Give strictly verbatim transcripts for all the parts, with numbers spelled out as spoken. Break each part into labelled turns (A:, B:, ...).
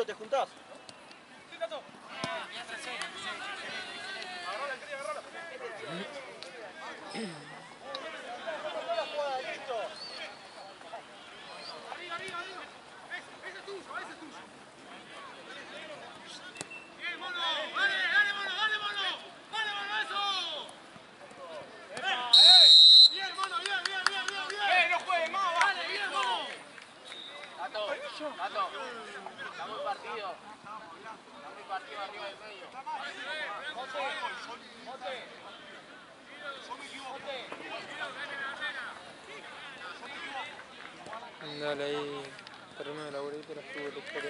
A: Marquito, ¿te juntás?
B: Gato, está muy partido. Está muy partido arriba del medio. Mote, Mote.
C: Dale ahí, terreno de la bolita, la estuvo la historia.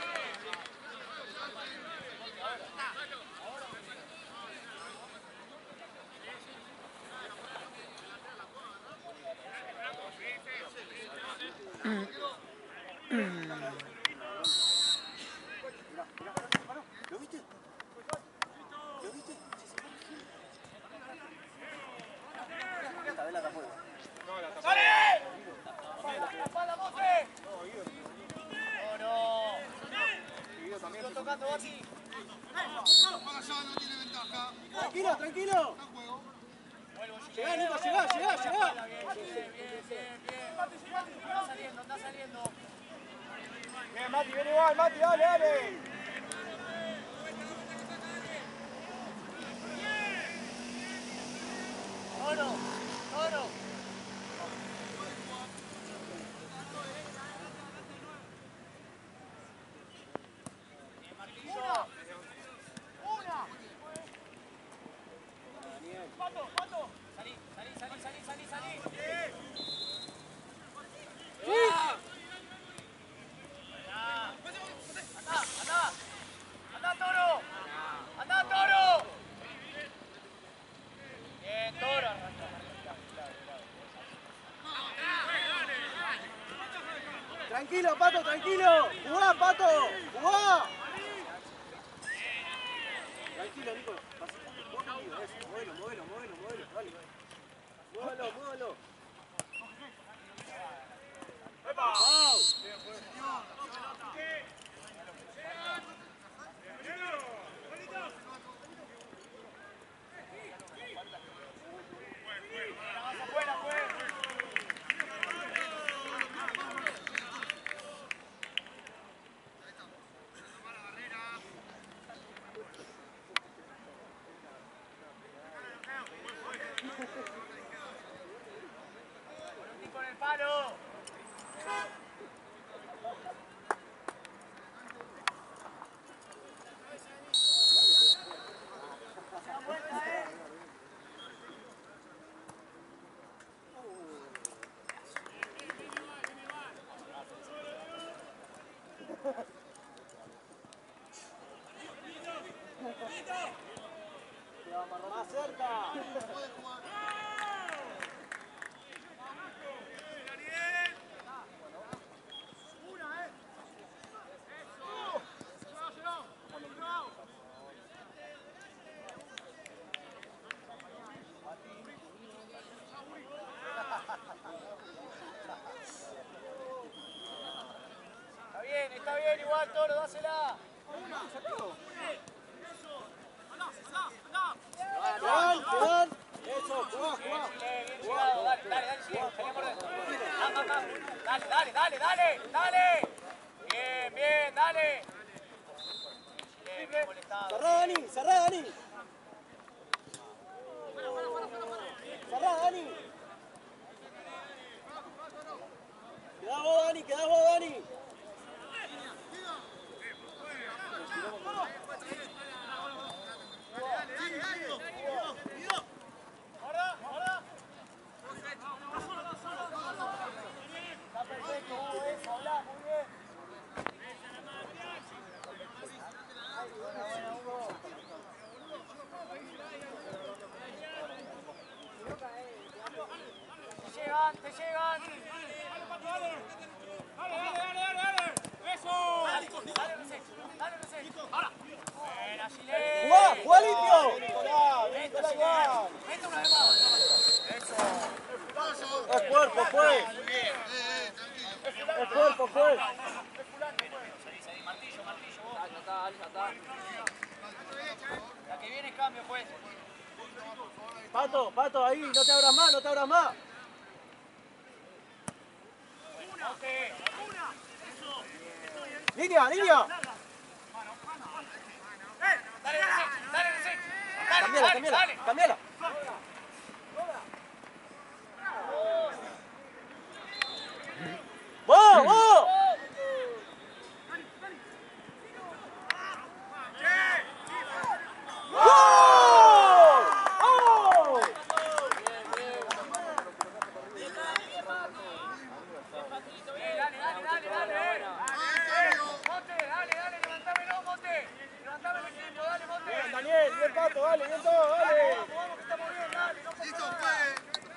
A: ¿Lo viste? ¿Lo viste? Esta vez la tapó.
B: ¡Dale! ¡La pala, Mote! ¡No, no! Estoy tocando, Bati.
D: No tiene ventaja.
A: Tranquilo, tranquilo. Llegá, Nico, llegá, llegá, llegá.
B: Bien, bien, bien, bien. Está saliendo, está saliendo.
A: Bien, Mati, ven igual, Mati, dale, dale.
B: ¡Toro! ¡Toro! ¡Una! ¡Una! ¡Pato, Pato! ¡Salí, salí, salí, salí, salí, salí! ¡Sí! ¡Andá, andá! ¡Andá, Toro! ¡Andá, Toro! Bien, Toro, arranca.
A: Tranquilo, Pato, tranquilo. Jugá, Pato, jugá. Tranquilo, Nico. Eso, muévelo, muévelo, muévelo, muévelo, dale. Muévelo, muévelo. ¡Pau!
B: Buena, buena. Con el palo.
A: Más cerca.
B: Está bien, está bien, igual, Toro, dásela.
A: Juan, Juan. Eso, jugá, jugá.
B: Bien, bien llegado, dale, dale, dale, sigue, salí a morder. Más, más, más. Dale, dale, dale, dale, dale. Bien, bien, dale. Bien, bien molestado.
A: Cerrá, Dani, cerrá, Dani. Cerrá, Dani. Quedá vos, Dani, quedá vos, Dani.
B: Guarda, guarda. Está perfecto, Hugo, eso, hablá, muy bien. Buena, buena, Hugo. Te llegan, te llegan.
D: Dale, dale, dale, dale, dale. Eso.
B: Dale, dale, Rosé, dale, Rosé. Ahora. Buena, Gilet.
A: Jugá, jugá limpio. Nicolás, Nicolás, igual.
B: Mete una vez más. Eso.
A: Es cuerpo, fue. Es cuerpo, fue.
B: Salí, salí, martillo, martillo. está, ya está. La que viene es cambio, pues.
A: Pato, Pato, ahí, no te abras más, no te abras más.
B: Monte.
A: Línea, línea.
B: Dale, dale, dale, dale.
A: Cambiala,
B: Dale,
A: cambiala,
B: dale.
A: cambiala. ¡Vos, vos! ¡Gol! ¡Gol!
B: Bien, dale, dale, dale, dale. Monte, dale, dale, levantámelo, Monte. Levantáme el equipo, dale, Monte.
A: Bien, Daniel, bien Pato, dale, bien todo, dale.
B: Vamos, vamos, que estamos bien, dale, no pasa
D: Listo,
B: nada.
D: juegue.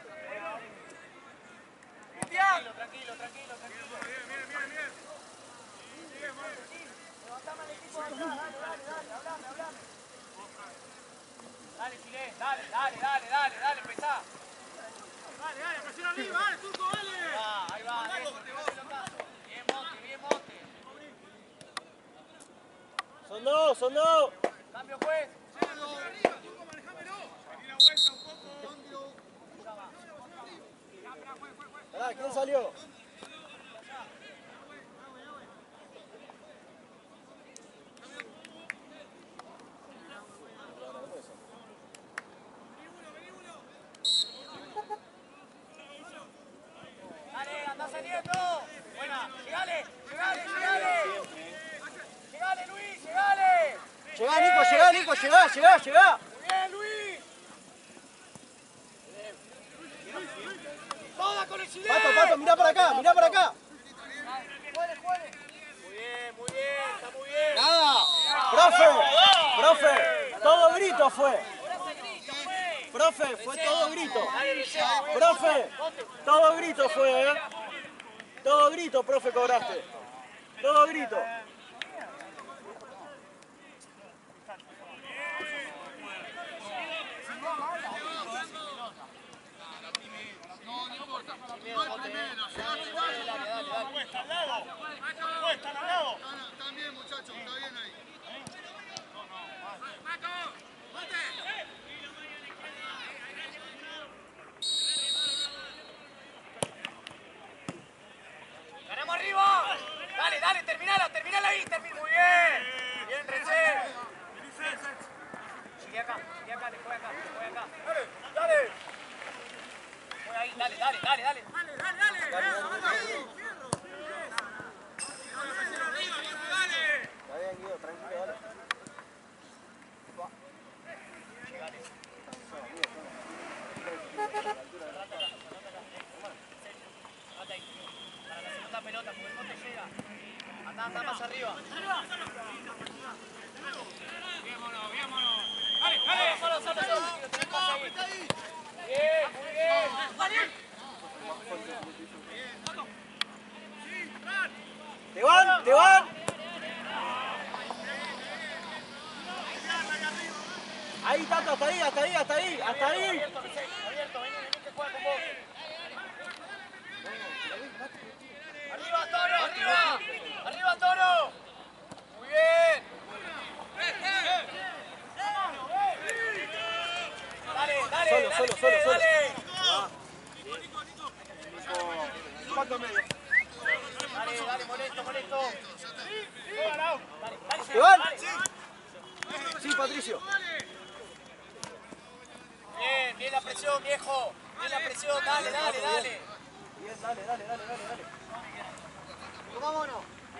B: Tranquilo, tranquilo, tranquilo, tranquilo.
D: Bien, bien, bien, bien.
B: Levantame el equipo de acá, dale, dale, dale, hablame, hablame. Dale, Chile, dale, dale, dale, dale, dale, empezá.
D: Dale, dale, presiona arriba, dale, Turco, dale.
B: Ahí va, ahí va, eso, primer pelotazo. Bien, Monte, bien, Monte.
A: Son dos, son dos.
B: Cambio, pues.
D: Arriba, Turco, manejámelo. Vení la vuelta un poco. Cambio.
A: Pará, ¿quién salió?
B: Dale, anda saliendo. Buena, llegale, llegale, llegale. Llegale, Luis, llegale.
A: Llegá, Nico, llegá, Nico, llegá, llegá, llegá.
B: Muy bien, Luis. Toda con el chileno.
A: Pato, Pato, mirá para acá, mirá para acá.
B: Juegue, juegue. Muy bien, muy bien, está muy bien.
A: Nada. Profe, profe, todo grito fue. Profe, fue todo grito. Profe, todo grito fue, ¿eh? Todo grito, profe, cobraste. Todo grito.
D: No, no importa. Igual primero, llegaste igual. Cuesta al lado. Cuesta al lado. Están bien, muchachos, está bien ahí.
B: ¡Ganamos arriba! Dale, dale, terminala, terminala ahí, termina. Muy bien. Bien, Reché. Sigue acá, sigue acá, le juega acá, le juega acá. Dale, dale. Juega ahí, dale, dale, dale, dale. Dale, dale, dale.
A: Está bien, Guido, tranquilo, dale.
B: Para la segunda pelota, porque el Monte llega. Anda, anda más arriba.
D: Vámonos, vámonos. Dale,
B: Solo, solo, solo, solo. Tenés pase ahí. Bien, muy bien.
A: ¡Te van, te van! Ahí, Tato, hasta ahí, hasta ahí, hasta ahí, hasta ahí.
B: Abierto, Reché, abierto, vení, vení que juega con vos. ¡Arriba, Toro! ¡Arriba! ¡Arriba, Toro! ¡Muy bien! ¡Dale, dale!
A: Solo,
B: dale,
A: solo, solo, solo.
B: ¡Dale!
A: ¿Cuánto medio?
B: Dale, dale, molesto, molesto. Dale, dale,
A: ¿Te van?
B: dale.
A: Sí, Patricio.
B: Bien, bien la presión, viejo. Bien la presión, dale, dale, dale.
A: Bien, dale, dale, dale, dale, dale.
B: Vámonos.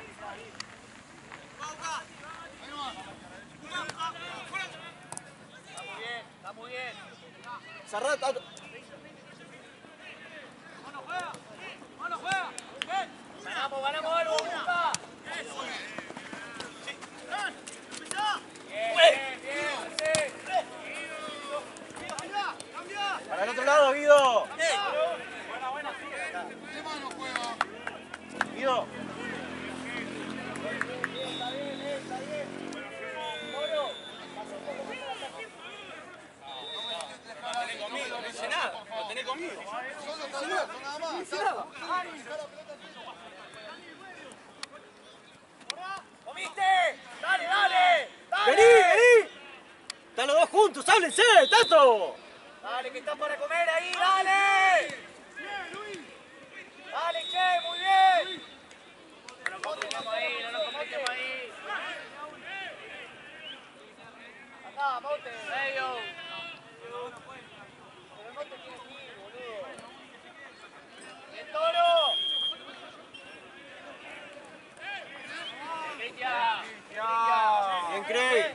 B: Está muy bien, está muy bien.
A: Cerrá, Tato.
B: Ganamos, ganamos algo, Busca. Bien, bien, bien, sí.
A: Para el otro lado, Guido.
B: Buena, buena, sigue.
D: ¿Qué mano juega?
A: Guido.
B: Está bien, está bien. Moro.
A: No dice nada, lo tenés conmigo.
D: Solo saludos, nada más.
A: Dice nada.
B: ¿Comiste? Dale, dale.
A: ¡Háblense, Tato!
B: Dale, que estás para comer ahí, dale. Dale, che, muy bien. No nos compliquemos ahí, no nos compliquemos ahí. Acá, Mote. Medio. Pero no te tienes que ir, boludo. ¡Bien, Toro! Cristian.
A: Bien, Craig.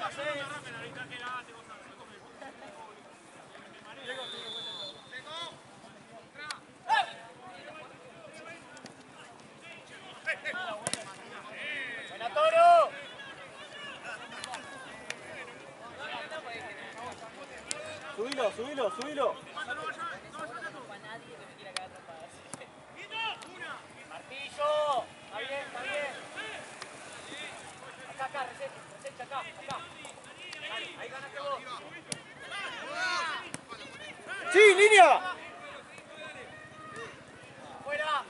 B: Buena, Toro.
A: Subilo, subilo, subilo.
B: Martillo. Está bien, está bien. Acá, acá, reset, reset, acá, acá. Dale, ahí ganaste vos.
A: ¡Sí, línea!
B: Fuera.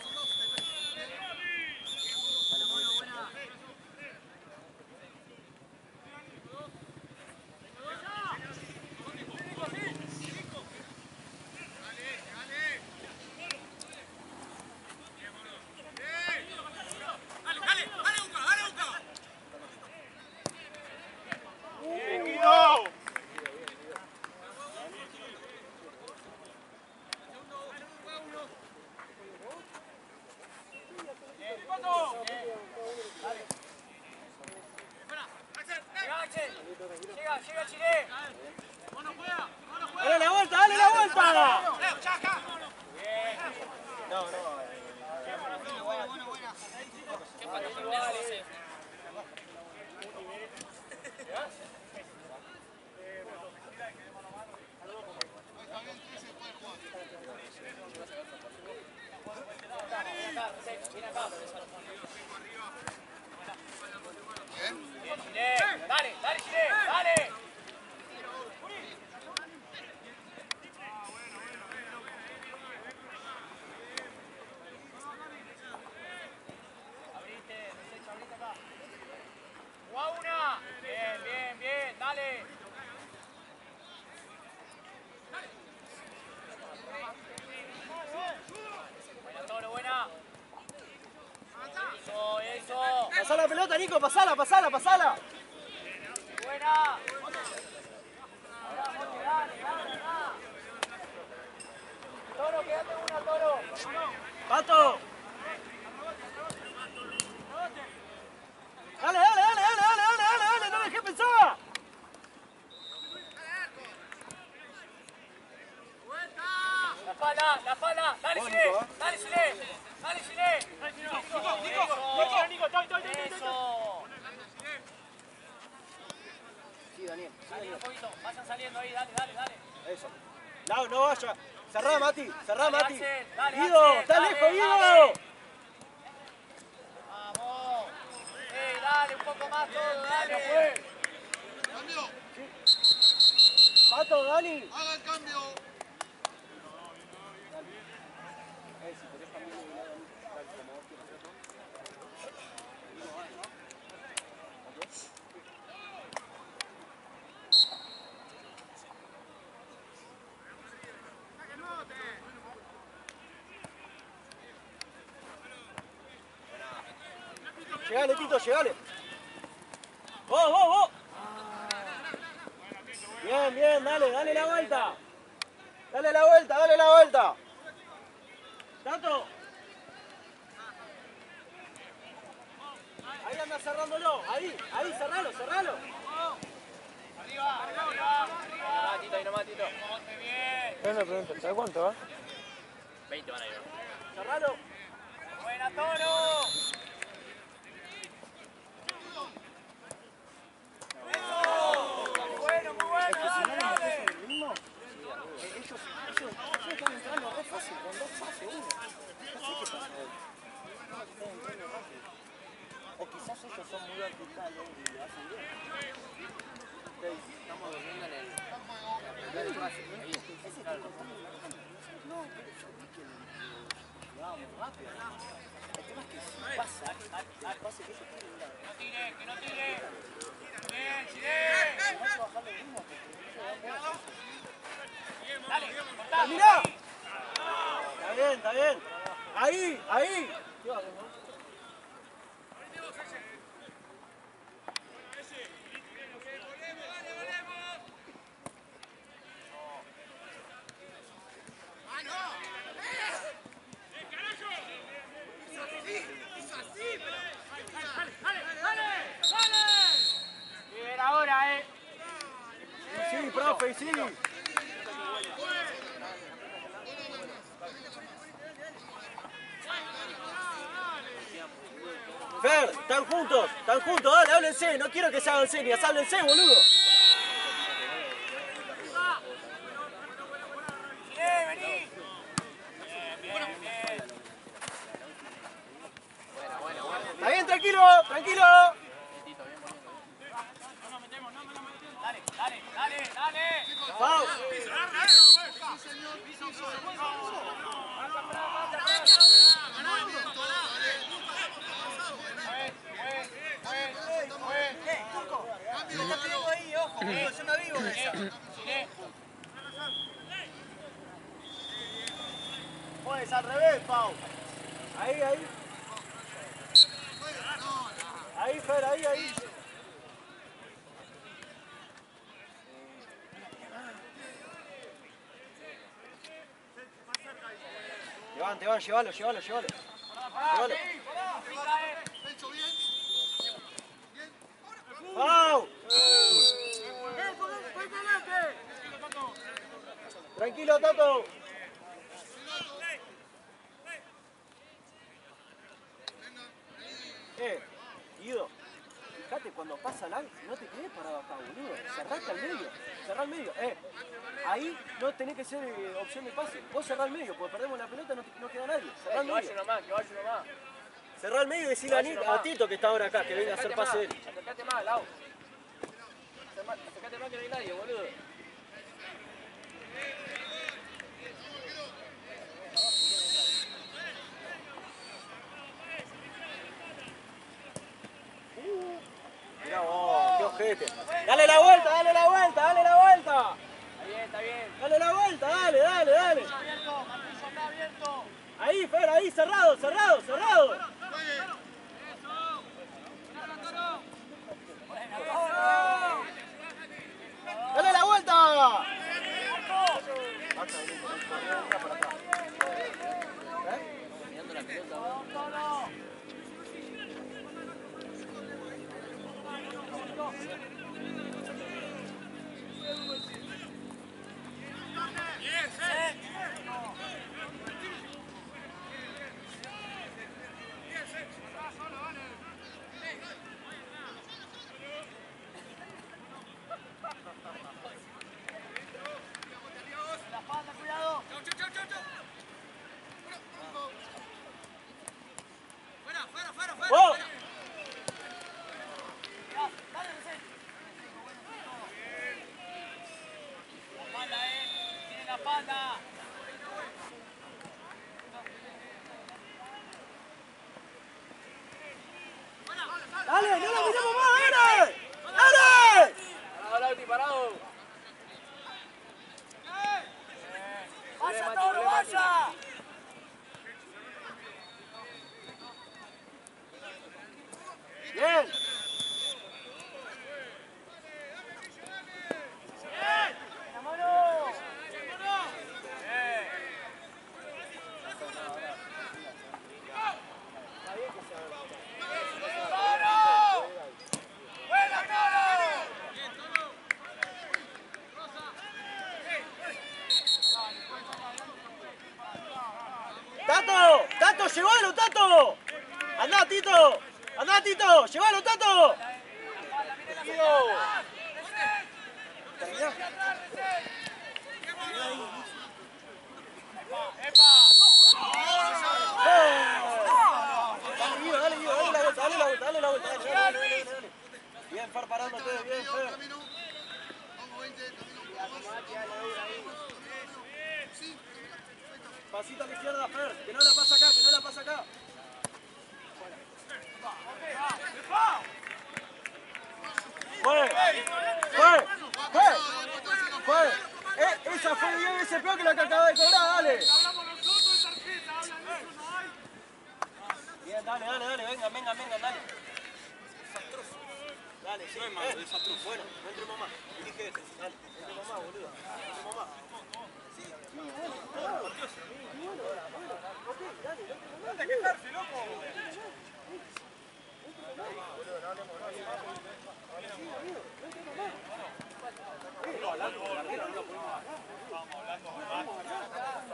B: Llega, llega Chile.
A: ¡Dale la vuelta, dale la vuelta!
B: Bien.
A: No, no.
B: Viene acá. Bien, Chile. Dale, dale, Chile, dale. Abrite, desecha, abrite acá. Jugá una. Bien, bien, bien, dale. Buena, Toro, buena. Eso, eso.
A: Pasá la pelota, Nico, pasala, pasala, pasala.
B: Buena. Ahora, Monte, dale, dale, dale. Toro, quédate una, Toro.
A: ¡Pato! ¡Dale, dale, dale, dale, dale, dale, dale, dale! ¡No dejé pensar!
B: La espalda, la espalda. Dale,
A: Vamos,
B: Chile.
A: Nico, ¿eh?
B: Dale, Chile. Dale, Chile. Eso.
A: Sí, Daniel.
B: Dale un poquito. Vayan saliendo ahí. Dale, dale, dale.
A: Eso. No, no vaya. Cerrá, Mati. Cerrá,
B: Dale,
A: Mati.
B: Axel, dale,
A: Guido,
B: Axel,
A: está
B: dale,
A: lejos, Guido.
B: dale. Vamos. Eh, dale un poco más todo, dale.
D: Cambio.
A: Pato, Dani.
D: Haga el cambio.
A: Eh, si querés cambiar de lado, dale, como vos quieras. Llegale, Tito, llegale. Vos, vos, vos. Bien, bien, dale, dale la vuelta. Dale la vuelta, dale la vuelta. Tato. Ahí anda cerrándolo. Ahí, ahí, cerralo, cerralo.
B: Arriba, arriba, arriba. Tito, ahí nomás, Tito. Monte bien.
C: Es una pregunta, ¿sabes cuánto va?
B: veinte van a ir.
A: Cerralo.
B: Buena, Toro. Eso. Muy bueno, muy bueno. Dale, dale.
A: Ellos, ellos, ellos están entrando re fácil, con dos pases, uno. No sé qué pasa. Están entrando rápido. O quizás ellos son muy verticales y lo hacen bien. Estamos durmiendo en el... en el pase. Ese es el no, pero yo vi que lo vamos rápido. El tema es que si pasa, el pase que ellos tienen
B: Que no tire, que no tire. Bien, Chile.
A: vamos a bajar lo mismo porque ellos mirá. Está bien, está bien. Ahí, ahí.
B: Bien, ahora, eh.
A: Sí, profe, sí. Fer, están juntos, están juntos, dale, háblense, no quiero que se hagan señas, háblense, boludo.
B: Bien, vení. Bien, bien, bien.
A: Está bien, tranquilo, tranquilo.
B: Dale, dale, dale, dale.
A: Vamos. Yo no vivo de esa. Pues al revés, Pau. Ahí, ahí. Ahí, Fer, ahí, ahí. Te van, te van, llévalo, llévalo, llévalo. Llévalo. ¡Pau! Tranquilo, Tato. Eh, Guido, fíjate cuando pasa el ángel, no te quedes parado acá, boludo. Cerrate al medio, cerrá al medio. Eh, ahí no tenés que ser eh, opción de pase. Vos cerrá al medio, porque perdemos la pelota, no, te, no queda nadie. Cerrá al
B: Que
A: medio.
B: vaya uno más, que vaya uno más.
A: Cerrá al medio y decirle a, Nito, a Tito que está ahora acá, que venga a hacer pase de él.
B: Acercate más, Lau. Acercate más que no hay nadie, boludo.
A: Mirá vos, qué ojete. Dale la vuelta, dale la vuelta, dale la vuelta.
B: Está bien, está bien.
A: Dale la vuelta, dale, dale, dale.
B: Abierto, Martillo está abierto.
A: Ahí, Fer, ahí, cerrado, cerrado, cerrado. Dale la vuelta. ¡Oh!
B: La panda, eh. Tiene la panda.
A: ¡Dale, no la miramos más, dale! ¡Dale!
B: Parado, Lauti, parado. ¡Vaya, Toro, vaya!
A: Bien.
B: ¡La mano! ¡Toro! ¡Buena, Toro!
A: ¡Tato! ¡Tato, llévalo, Tato! ¡Andá, Tito! ¡Andá, Tito! ¡Llévalo, Tato! Dale, Guido, dale, Guido, dale la vuelta, dale la vuelta, dale la vuelta, dale, dale, dale, dale. Bien, Fer, parándote, bien, Fer. Pasito a la izquierda, Fer, que no la pasa acá, que no la pasa acá. Fue, fue, fue, fue. Eh, esa fue bien. veces peor que la que acaba de cobrar, dale. Bien, dale, dale, dale, venga, venga, venga, dale. Dale, sí. No es malo, es desastroso. Bueno, no entremos más. Elige este, dale. No entremos más, boludo. No entremos más. Sí, bueno, bueno, bueno, bueno. Ok, dale, no entremos más. ¡Anda a quejarse, loco! Boludo, no hablemos, no hablemos más. Sí, amigo, no entremos más. Estamos hablando de la regla, no la podemos bajar. Estamos hablando de más.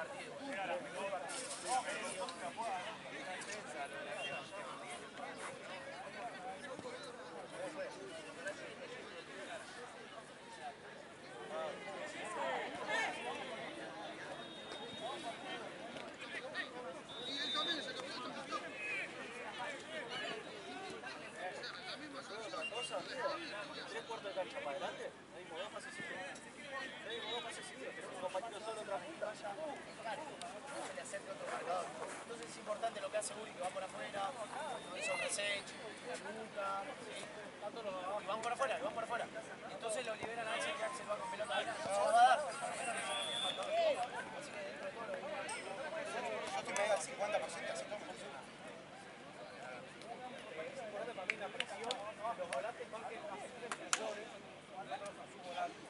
A: Tres cuartos de cancha para adelante, no hay dos pases seguidos. No hay dos pases seguidos, tenemos un compañero solo otra punta.
B: No se le acerca otro marcador. Entonces es importante lo que hace Uri, que va por afuera, lo hizo Resech, la Luca, y van por afuera, y van por afuera. Entonces lo liberan a Axel, que Axel va con pelota. Se lo va a dar. Así que dentro de todo lo que yo estoy medio al cincuenta por ciento, así como.
A: Para mí la presión, los volantes marquen a sus defensores, a su volante.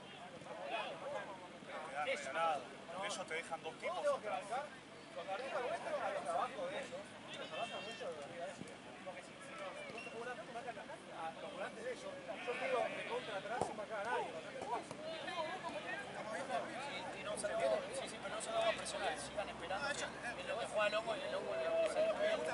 D: Ellos te dejan dos tipos.
A: Los de arriba vuelta con el trabajo de ellos. Trabaja mucho de arriba de ellos. Porque si no se juegan, marcan a los volantes de ellos. Yo digo de contra atrás sin marcar a nadie.
B: Y no se lo va, sí, sí, pero no se lo va a presionar. Sigan esperando que en lo que juega Longo y el Longo le sale muy bien.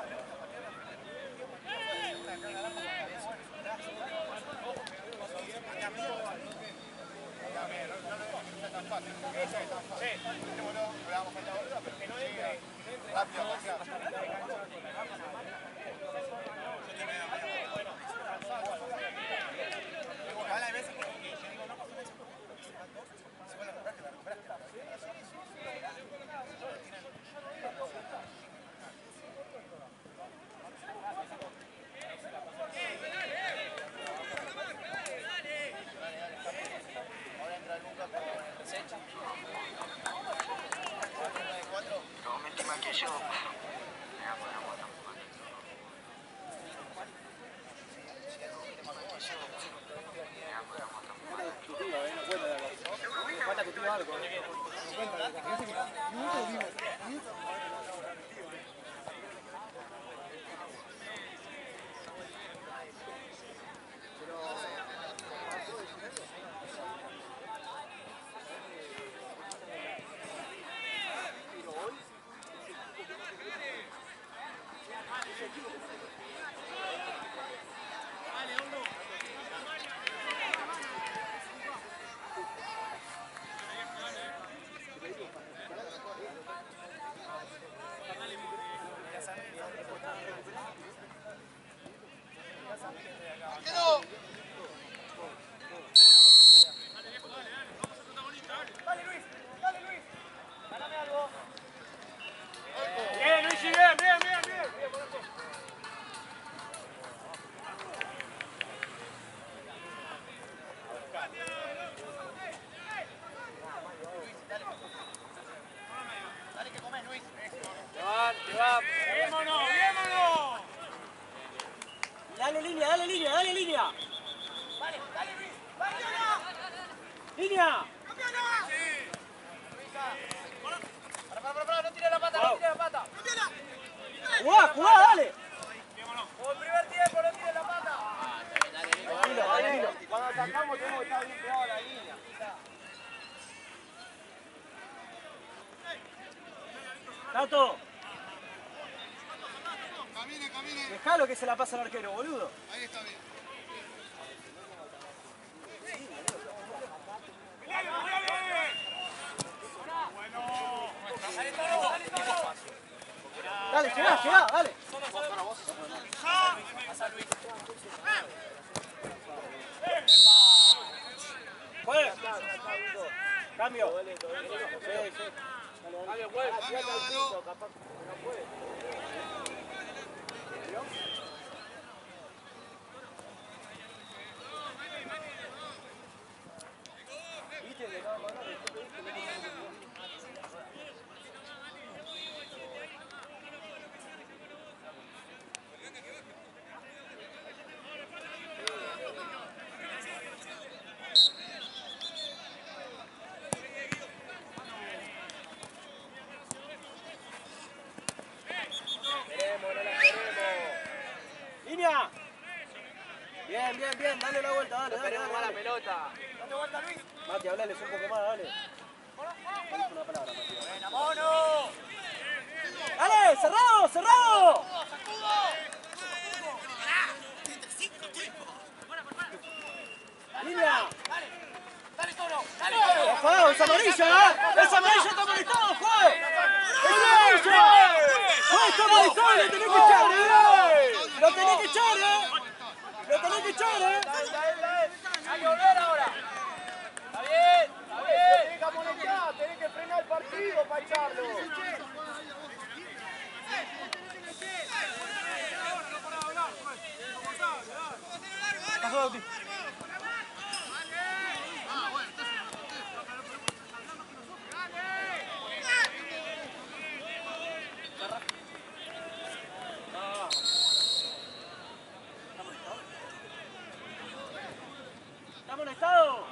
A: Dale línea, dale línea, dale línea.
B: Vale, dale Luis, vale,
A: Línea.
B: para, para, para, para, no tire la pata, no tire la pata.
A: Jugá, jugá, dale.
B: Como el primer tiempo, no tire la pata.
A: Tranquilo, tranquilo. Cuando atacamos tenemos que estar bien pegados a la línea. Tato.
D: Camine, camine.
A: Dejalo que se la pasa al arquero, boludo.
D: Ahí está bien.
A: Dale, llegá, llegá, dale. Juega. Cambio. Sí, sí. Cambio, juega.
D: Cambio, Dalo.
A: ¿Viste que no, no, no, bien, dale la vuelta, dale, dale,
B: Esperemos
A: dale,
B: más la
A: dale.
B: pelota. Dale vuelta, Luis.
A: Mati, hablales un poco más, dale. Dice una palabra, Mati.
B: Buena, mono.
A: ¡Dale! ¡Cerrado! ¡Cerrado! ¡Línea!
B: Dale, dale, Toro. Dale,
A: ¡Ojo! ¡Es amarilla! ¿eh? ¡Es amarilla! ¡Está molestado, juez! ¡Es amarilla! ¡Juez, está molestado! ¡Lo tenés que echar, eh! ¡Lo tenés que echar, eh! ¡Lo tenés que echar, eh!
B: hay que volver ahora. Está bien, está bien. Tenés que amonestar, tenés que frenar el partido para echarlo.
A: Pasó, Bauti. ¿Está molestado?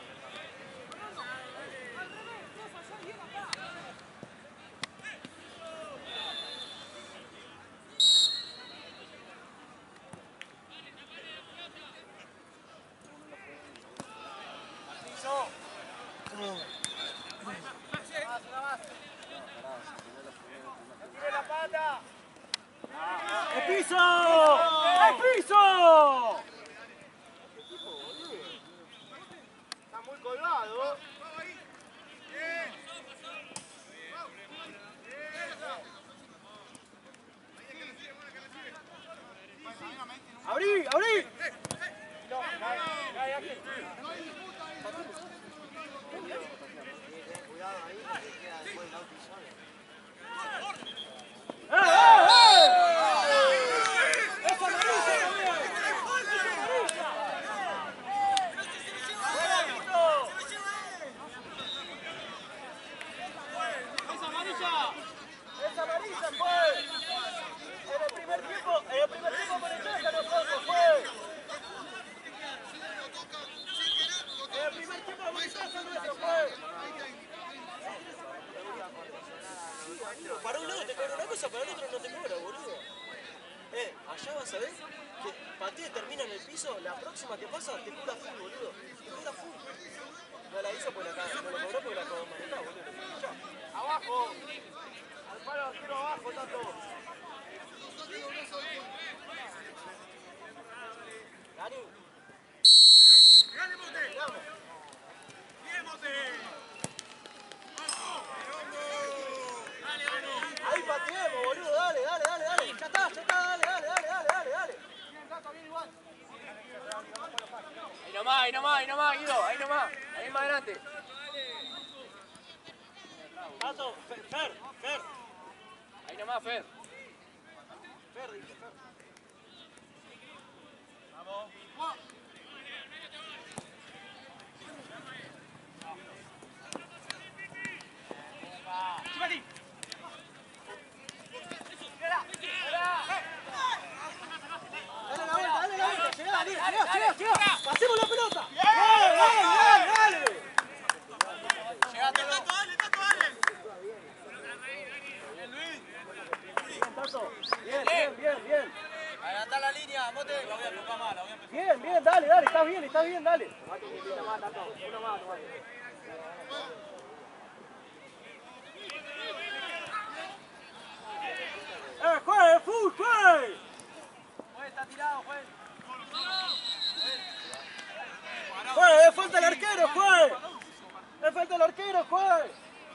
A: ¡El piso! ¡El piso!
B: Está muy colgado.
A: ¡Abrí! ¡Abrí! ¡Eh, eh, eh! ¡Es amarilla también! ¡Es amarilla! ¡Fuera, Guito! ¡Es amarilla! ¡Es amarilla, pues! En el primer tiempo, en el primer tiempo con el Chaca no fue, fue. En el primer tiempo con el Chaca nuestro fue. Para un lado te cobra una cosa, para el otro no te cobra, boludo. Eh, allá vas a ver que Paté termina en el piso, la próxima que pasa te cobra full, boludo. Te cobra full. No la hizo porque la no lo cobró porque la acabó manejada, boludo. Ya.
B: Abajo. Al palo, tiro abajo, Tato.
A: Dani.
D: ¡Dale, Mote! ¡Bien, Mote!
A: Ahí pateemos, boludo, dale, dale, dale, dale. Ya está, ya está, dale, dale, dale, dale, dale, dale.
B: Ahí nomás, ahí nomás, ahí nomás, Guido, ahí nomás. Ahí más adelante.
A: Paso, Fer, Fer, Fer.
B: Ahí nomás, Fer.
A: Fer, dije, Fer.
B: Vamos.
A: Dale la vuelta, dale la vuelta. Llegá, Dani, llegá, llegá, llegá. Pasemos la pelota. Dale, dale, dale.
B: Llegate, Tato,
D: dale, Tato, dale.
A: Bien, Tato. Bien, bien, bien, bien.
B: adelantá la línea, Mote. La voy a tocar más, la voy a empezar.
A: Bien, bien, dale, dale. Estás bien, estás bien, dale. Uno más, Tato. Uno más, uno más. ¡Eh, juez! ¡Full, juez!
B: Juez, está tirado, juez.
A: ¡Juez, le falta el arquero, juez! ¡Le falta el arquero, juez!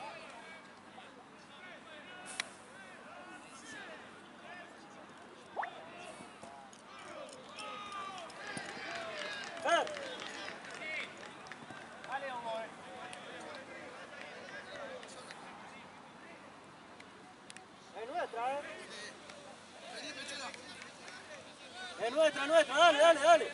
A: ¡Fer!
B: Dale, vamos, eh.
A: Es nuestra, ¿eh? Es nuestra, nuestra. Dale, dale, dale.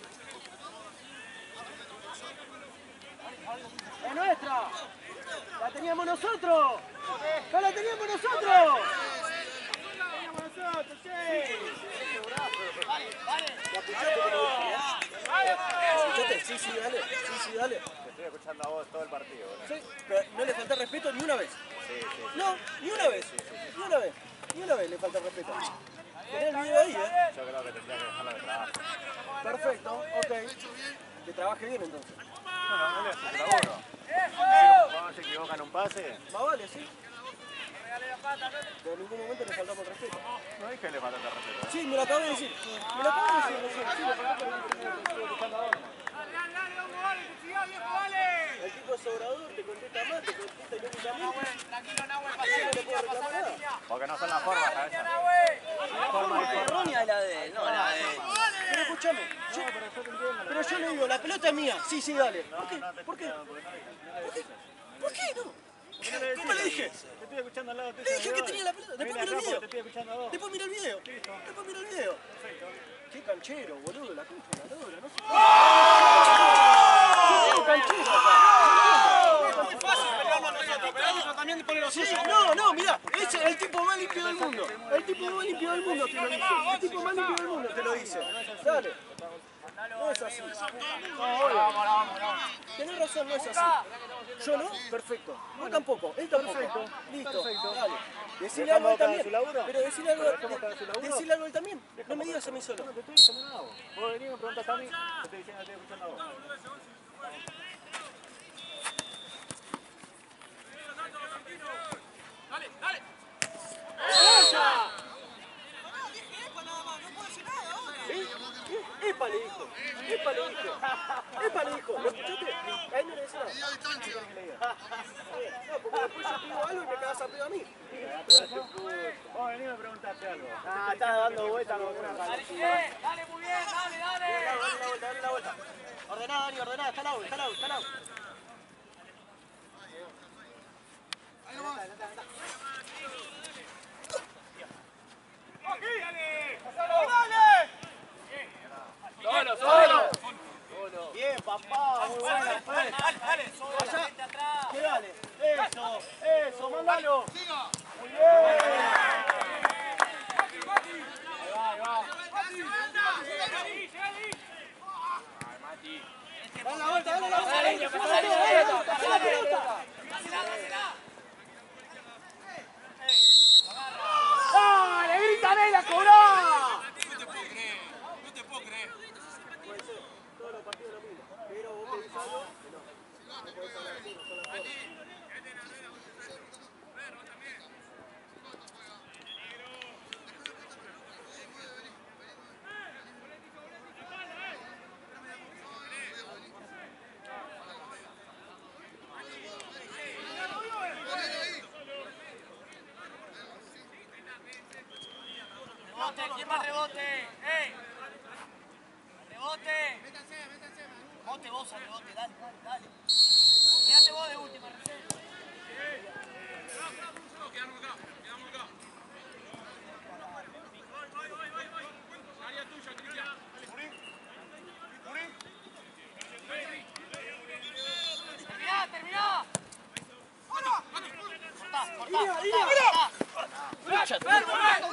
A: Es nuestra. La teníamos nosotros. ¡No la teníamos nosotros! La teníamos nosotros, sí.
B: Dale, dale.
A: ¿La escuchaste que lo dije, eh? ¿La escuchaste? Sí, sí, dale. Sí, sí, dale.
E: Te estoy escuchando a vos todo el partido, boludo.
A: Sí, pero no le falté respeto ni una vez.
E: Sí, sí.
A: No, ni una vez. Ni una vez. Ni una vez le falta respeto. Tenés el video ahí, ¿eh?
E: Yo creo que tendría que dejarlo de trabajo.
A: Perfecto, ok. Que trabaje bien entonces.
E: Bueno, él es su laburo. Si un jugador se equivoca en un pase,
A: Más vale, sí. De ningún momento le faltamos el respeto.
E: no dije que le falta respeto.
A: Sí, me lo acabo de decir. Me lo acabo de decir, no sé. Sí, me faltó, pero estoy escuchando ahora. El tipo es obrador, te contesta más, te contesta irónicamente.
B: Tranquilo, Nahue,
A: Yo no le puedo reclamar nada.
E: Porque no son las formas, ¿sabes?
A: La forma errónea es la de él, no la de él. Pero escúchame, yo, pero yo le digo, la pelota es mía. Sí, sí, dale. ¿Por qué? ¿Por qué? ¿Por qué? ¿Por qué no? ¿Cómo le dije?
E: Te estoy escuchando al lado tuyo.
A: Le dije que tenía la pelota. Después mira el video.
E: Te estoy escuchando a vos.
A: Después mira el video. Después mira el video. Qué canchero, boludo, la concha de la lora, no sé. Qué canchero acá.
B: Es fácil pelearnos nosotros, pero ellos también ponen los
A: Sí,
B: suyos.
A: no, no, mirá, ese es el tipo más limpio del mundo. El tipo más limpio del mundo te lo dice. El tipo más limpio del mundo te lo dice. Dale. No es así. No, obvio. Tenés razón, no es así. Yo no, perfecto. Vos tampoco, él tampoco. Listo, dale. Decile algo a él también. Pero decile algo, decile algo a él también. No me digas a mí solo.
E: No te estoy diciendo nada. Vos venís y me preguntas a mí, te estoy diciendo, te estoy escuchando a vos.
A: ¡Epa, le dijo! ¡Epa, le dijo! ¡Epa, le dijo! ¿Lo escuchaste? Ahí no le decía nada.
D: Y a distancia.
A: No, porque después yo pido algo y me cagas a pedo a mí.
E: Vos venís y me preguntaste algo.
A: Ah, está dando vueltas con una
B: Dale,
A: cara.
B: Miguel, dale muy bien, dale, dale.
A: Dale la vuelta, dale la vuelta. Ordená, Dani, ordená. Está al lado, está al lado, está al lado.
D: Ahí nomás.
B: Solo, solo.
A: Bien, papá, muy buena.
B: Dale, dale, dale. Solo,
A: Allá.
B: gente atrás.
A: ¿Qué dale? Eso, eso, mándalo.
D: Siga.
A: Muy bien. Ahí va, ahí va. Dale la vuelta, dale la vuelta. Dale la pelota, dale la pelota. ¡Dale, grítame la cobrá!
D: No te puedo creer. No te puedo creer.
A: Puede ser, todos los partidos lo mismo. Pero vos pedís algo, que no. No podés hablar así, no son las cosas.
B: Rebote, ¿quién más rebote? ¡Ey! ¡Rebote! Bote vos al rebote, dale, dale, dale. Quédate vos de última, Racel. Terminá, terminá. Cortá, cortá, cortá, cortá.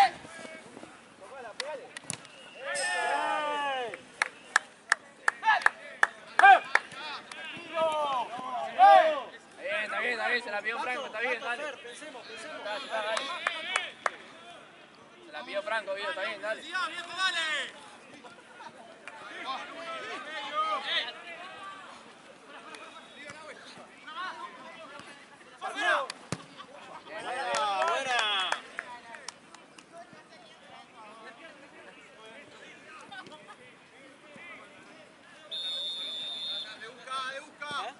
F: Está bien, está bien, se la pidió Franco, está bien, dale.
A: Pensemos, pensemos.
F: Dale, dale. Se la pidió Franco, Guido, está bien, dale.
D: Ya, viejo, dale.
A: Buena.
D: De busca, de busca.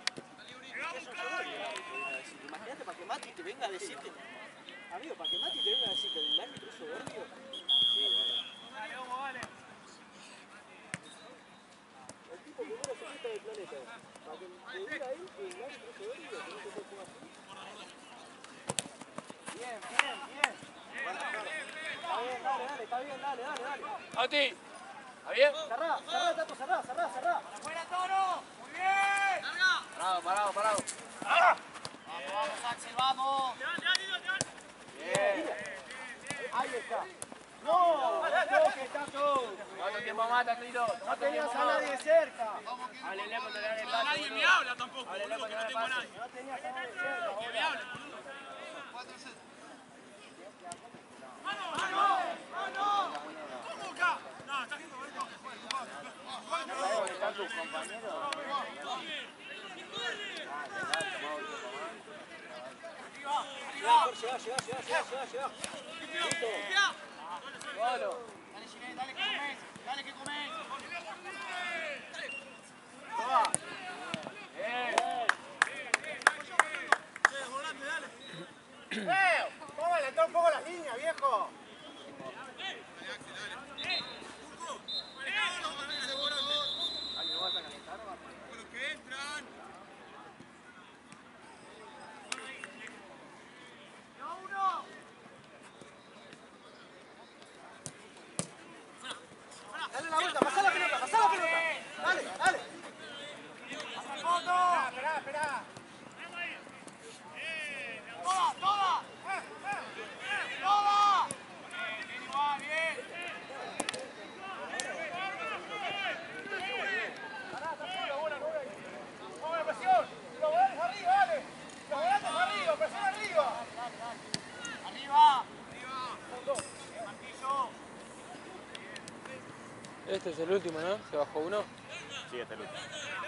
A: Imagínate para que Mati te venga a decir que... Amigo, para que Mati te venga a decir que el árbitro hizo Berrio. Sí, bueno. El tipo primero se quita del planeta. Para que le diga a él que el árbitro hizo Berrio, que no se puede jugar así. Bien, bien, bien. Está bien, dale, dale, está bien, dale, dale, dale.
F: Mati, ¿está bien?
A: Cerrá, cerrá, Tato, cerrá, cerrá, cerrá.
B: ¡Fuera, Toro! ¡Muy bien!
F: Parado, parado, parado.
B: ¡Vamos, vamos, Axel, vamos!
F: Bien.
A: Ahí está. No, no, que está todo.
F: ¿Cuánto tiempo más, Tandito?
A: No tenías a nadie cerca.
F: Háblele cuando le dan el pase,
D: Nadie me
F: boludo.
D: habla tampoco,
F: Háblele
D: boludo, que
F: cuando le
D: no
F: dan el
D: tengo a
F: pase.
D: nadie.
A: No tenías a nadie cerca.
D: Que me hable, boludo.
F: ¿Están tus compañeros?
A: Llegá, llegá, llegá, llegá, llegá. Listo.
F: Solo.
B: Dale, Ginés, dale que comes, dale que comes.
F: Toma. Bien.
E: ¡Eh! ¿Cómo adelantar un poco las líneas, viejo?
A: Dale la vuelta, pasá la pelota, pasá la pelota. Dale, dale.
E: Esperá, esperá.
B: ¡Toda, toda! ¡Toda! Bien, igual, bien.
E: ¡Vamos a presión! ¡Los volantes arriba, dale! ¡Los volantes arriba! ¡Presión arriba!
B: Arriba. Bien, Marquillo.
C: Este es el último, ¿no? Se bajó uno.
E: Sí, este es el último.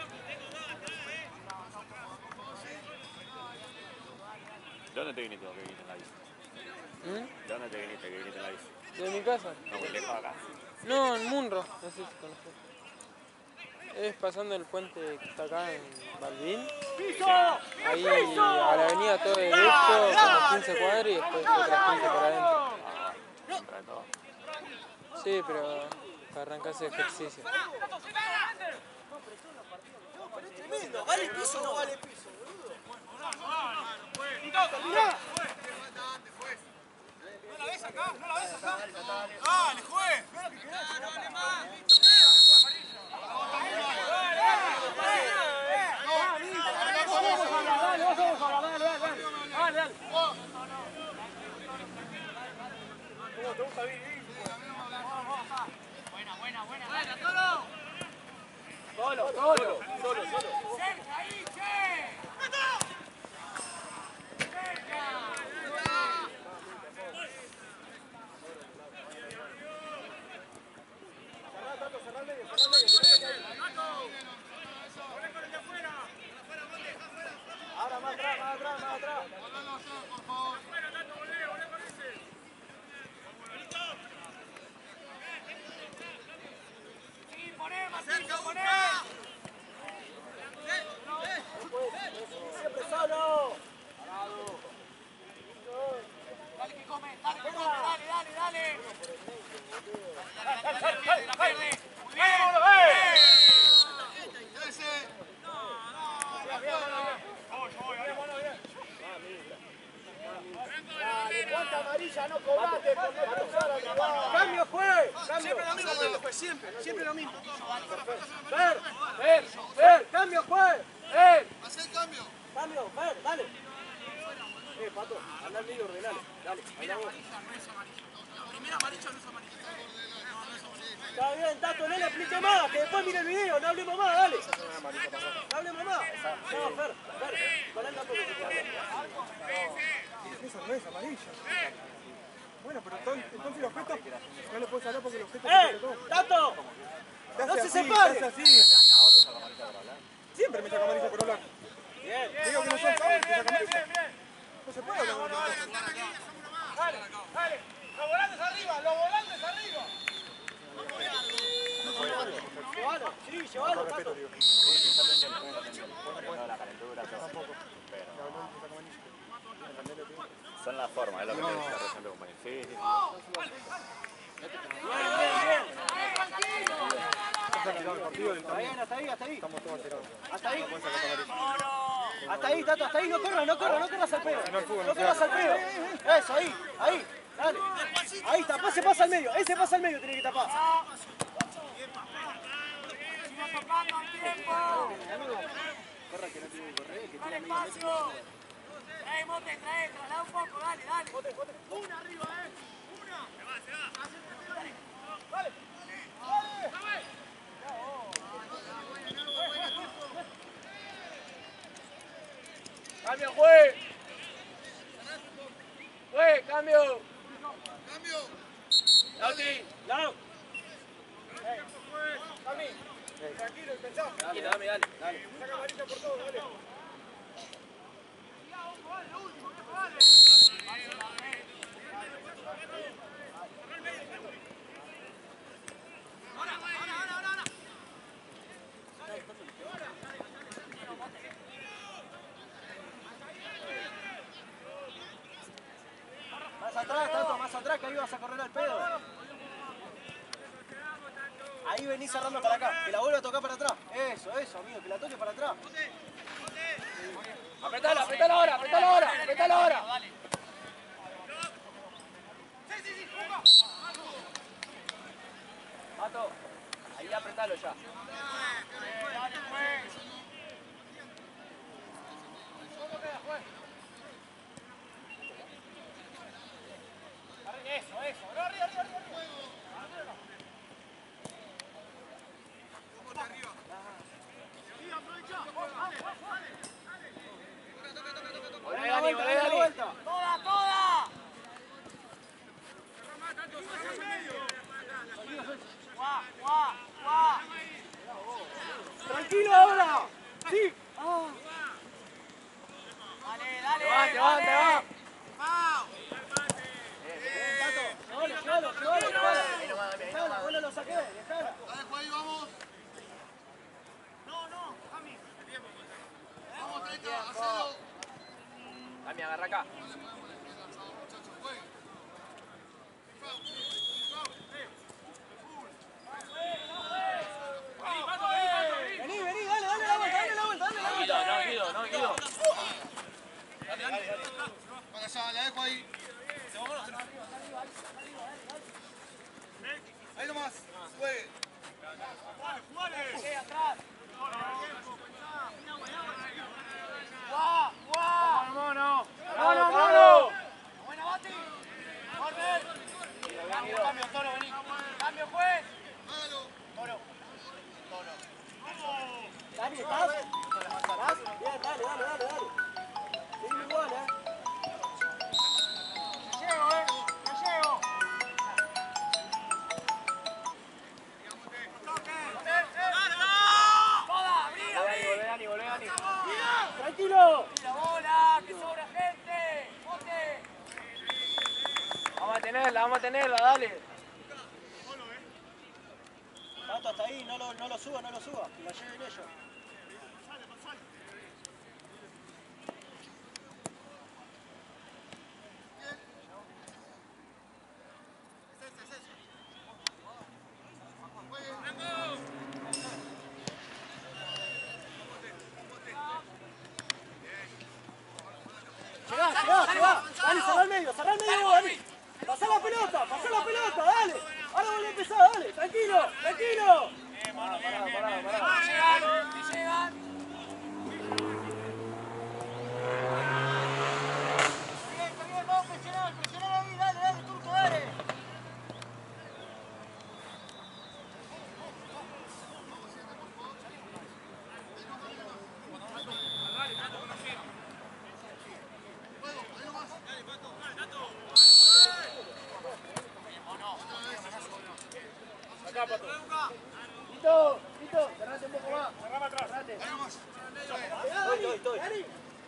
E: ¿De dónde te viniste vos que viniste en la bici?
C: ¿Mm?
E: ¿De dónde te viniste que viniste en la bici?
C: ¿De mi casa?
E: No, muy lejos de acá.
C: No, en Munro. No sé si conoces. Es pasando el puente que está acá en Balbín. Ahí a la avenida todo derecho, como quince cuadras y después otras quince por adentro.
E: Contra todo.
C: Sí, pero para arrancar ese ejercicio.
A: Pero es tremendo. ¿Vale piso o no vale piso, boludo?
D: ¿No la ves acá? ¿No la ves acá? ¡Dale, juez! ¡Dale más!
B: Buena, buena, buena. Buena, Toro.
A: Solo, solo, solo, solo.
B: Cerca ahí, che.
A: Ahora más atrás, más atrás, más atrás.
D: Por favor.
B: Sí, poné, Marquillo,
D: ¡Cerca,
B: poné.
A: Siempre solo.
B: Dale que come, dale que come, dale, dale, dale. Dale, dale, dale, la pierde, la pierde. Muy bien.
D: ¡Ese!
E: ¿Cuánta amarilla no cobraste por no cruzar al rival?
A: Cambio, juez. Cambio.
D: Siempre lo mismo, juez, siempre, siempre lo mismo.
A: Ver, ver, ver. Cambio, juez. Ver.
D: Hacé el cambio.
A: Cambio, ver, dale. Eh, Pato, anda al medio, ordenale. Dale, anda vos.
D: Primera amarilla no es amarilla.
A: Está bien, Tato, no le explique más, que después mire el video, no hablemos más, dale. No hablemos más. No, Fer, Fer, con el Tato que se queda.
G: Esa no es amarilla. Bueno, pero entonces, entonces el objeto no lo puedes hablar porque el objeto
A: ¡Eh!
G: es todo.
A: ¡Tato!
G: Te
A: ¡No
G: hace
A: se
G: así,
A: separe!
G: te hace así. Siempre me saca amarilla por hablar.
A: Bien.
G: Digo que no son cabros, te saca amarilla. No se puede hablar con el
E: Dale, dale. Los volantes arriba, los volantes arriba.
A: Llévalo, sí, llévalo, Tato.
E: No, la calentura, todo.
G: Tampoco.
E: Son las formas, es lo que te decía recién tu compañero. Sí, sí.
A: Bien, bien, bien.
G: Está tirado el partido del
A: Está bien, hasta ahí, hasta ahí.
G: Estamos todos tirados.
A: Hasta ahí. Hasta ahí, Tato, hasta ahí. No corras, no corras, no corras al pedo. No corras al pedo. Eso, ahí, ahí. Dale. Ahí, tapá, se pasa al medio. Ese pasa al medio, tiene que tapar.
B: Sigo tocando al tiempo.
A: Corra que no tiene que correr, que
B: Dale
A: tiene medio metro.
B: espacio. Trae, Mote, trae, traslada un poco, dale, dale.
E: Una arriba, eh. Una. Se va, se va. Dale. Dale.
F: Cambio, juez. Juez, cambio.
D: Cambio.
B: Lauti.
A: Lau.
G: Cami, tranquilo y pensá.
B: Dale, dame, dale, dale.
G: Saca amarilla por todo, dale.
A: Más atrás, Tato, más atrás, que ahí vas a correr al pedo. Ahí venís cerrando para acá, que la vuelva a tocar para atrás. Eso, eso, amigo, que la toque para atrás.
B: Apretala, apretala ahora, apretala ahora, apretala ahora. Mato, ahí apretalo ya. Eso, eso, arriba, arriba, arriba. Volé, Dani, volé, Dani.
A: ¡Toda, toda! ¡Tranquilo ahora! ¡Sí! Ah.
B: Dale, dale. Levante, levante, va.
A: Tato, llévalo, llévalo, llévalo, llévalo. Dejalo, vos no lo saqué, dejalo.
D: La dejo ahí, vamos. Vamos, treinta, hacelo.
B: Dami, agarra acá.
A: Vení, vení, dale, dale la vuelta, dale la vuelta, dale la vuelta.
B: No, Guido, no, Guido.
D: Para allá, la dejo ahí. Ahí nomás, juegue.
B: ¡Guau! ¡Guau! ¡Mono! ¡Mono, mono! ¡Buena, Bati! ¡Corner! Cambio, Toro, vení. ¡Cambio, juez!
D: Hágalo.
B: Toro. Toro.
A: Dani, ¿estás? ¿Estás? Bien, dale, dale, dale, dale. Seguimos igual, eh.
B: ¡Me llego, eh! ¡Me llego! Volvé, Dani, volvé, Dani.
A: ¡Tranquilo!
B: ¡La bola! ¡Que sobra gente! ¡Bote! Vamos a tenerla, vamos a tenerla, dale.
A: Tato, hasta ahí, no lo, no lo suba, no lo suba. Que la lleven ellos. Llegá, llegá, llegá. Dani, cerrá el medio, cerrá el medio vos, Dani. Pasá la pelota, pasá la pelota, dale. Ahora vuelve a empezar, dale. Tranquilo, tranquilo.
B: Pará, pará, pará, pará. Llegan, que llegan. Bien, bien, vamos a presionar, presionar ahí, dale, dale, Turco, dale.
A: Acá, Pato. Lito, Lito, cerrate un poco más. Cerrame atrás. Cerrate.
D: Ahí nomás.
A: Estoy, estoy, estoy.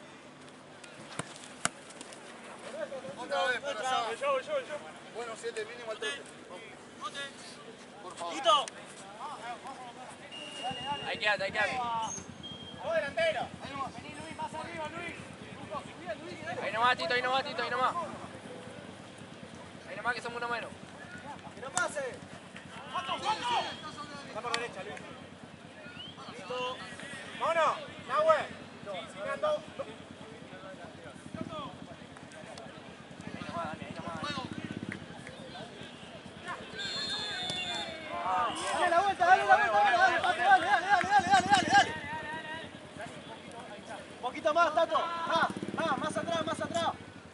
D: Otra vez, para allá.
G: Yo, yo, yo.
D: Bueno, siete, mínimo al trece. Por favor.
A: Lito.
B: Ahí quédate, ahí quédate.
A: Vos delantero.
B: Vení, Luis, más arriba, Luis. Ahí nomás, Tito, ahí nomás, Tito, ahí nomás. Ahí nomás que somos uno menos.
A: Que no pase. Está por derecha, Luis. Listo. Mono, Nahue. Mirando.
B: Ahí nomás, Dani, ahí nomás.
A: Dale la vuelta, dale la vuelta, dale, dale, dale, dale, dale, dale, dale, dale, dale. Un poquito más, Tato. Más, más, más atrás, más atrás.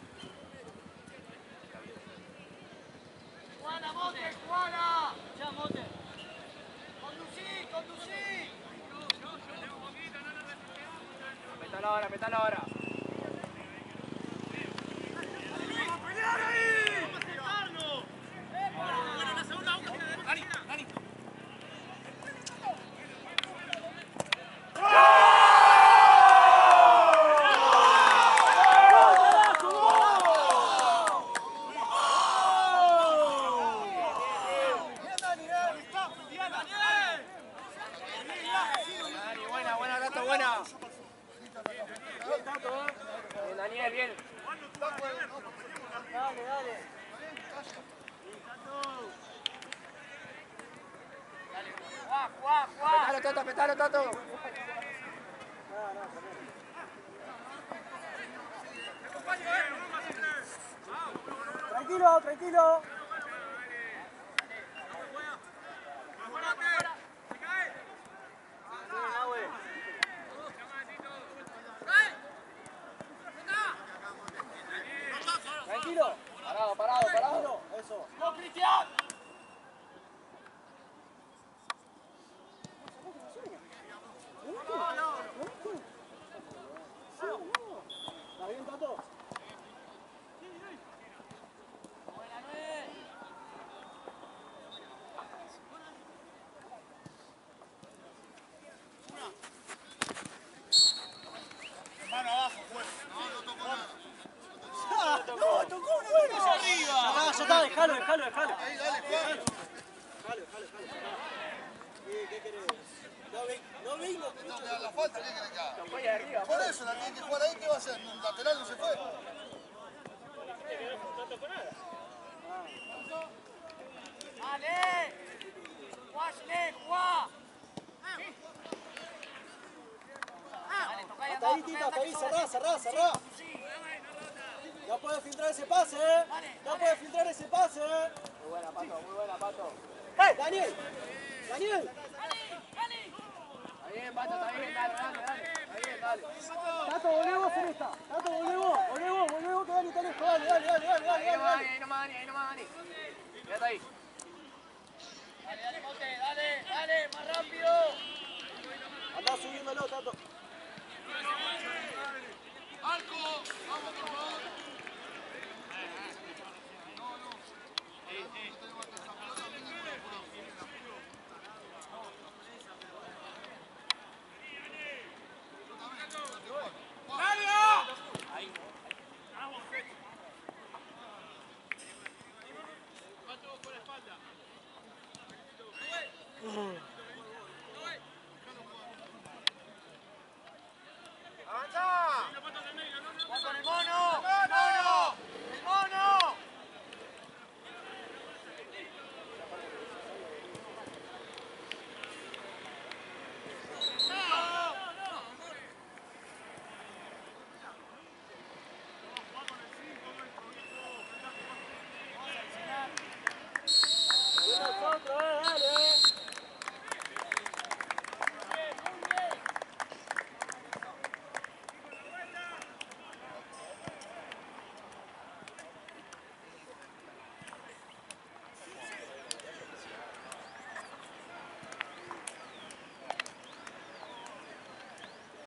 B: ¡Juana, Mote, Juana! Ya, Mote. ¡Conducí, conducí! Metala ahora, metala ahora. ¡Vamos a pelear ahí! ¡Vamos a sentarnos!
F: Bien, bien.
A: Dale, dale.
F: Juá, juá, juá.
B: Petalo, Toto, petalo, Toto.
A: Tranquilo, tranquilo. Tranquilo.
B: Parado, parado, parado.
A: Eso.
B: ¡No, Cristian!
A: ¿Está bien, Tato?
D: Mano abajo, juez. No, no tocó nada.
A: ¡Ah! ¡No! ¡Tocó una mano! ¡Ya arriba! Ya está, ya está, dejalo, dejalo, dejalo.
D: Ahí, dale, juez.
A: Dejalo, dejalo, dejalo. ¿Qué, qué querés? No ve, no ve, no
D: Le tengo que dar la falta, ¿qué querés que haga?
F: Tocó ahí arriba.
D: Por eso la tiene que jugar ahí, ¿qué va a hacer? ¿Un lateral no se fue?
B: ¡Dale! ¡Guáchale, Juá!
A: Hasta ahí, Tita, hasta ahí, cerrá, cerrá, cerrá. No puedes filtrar ese pase, eh. No puedes filtrar ese pase, eh.
F: Muy buena, Pato, muy buena, Pato.
A: ¡Hey, Daniel! ¡Daniel!
F: Está bien, Pato, está bien, dale, dale, dale. Está bien, dale.
A: Tato, volvé vos en esta. Tato, volvé vos, volvé vos, volvé vos, que Dani está lejos. Dale, dale, dale, dale, dale,
F: Ahí nomás,
A: dale.
F: Dani, ahí nomás, Dani, ahí nomás, Dani. Quédate ahí.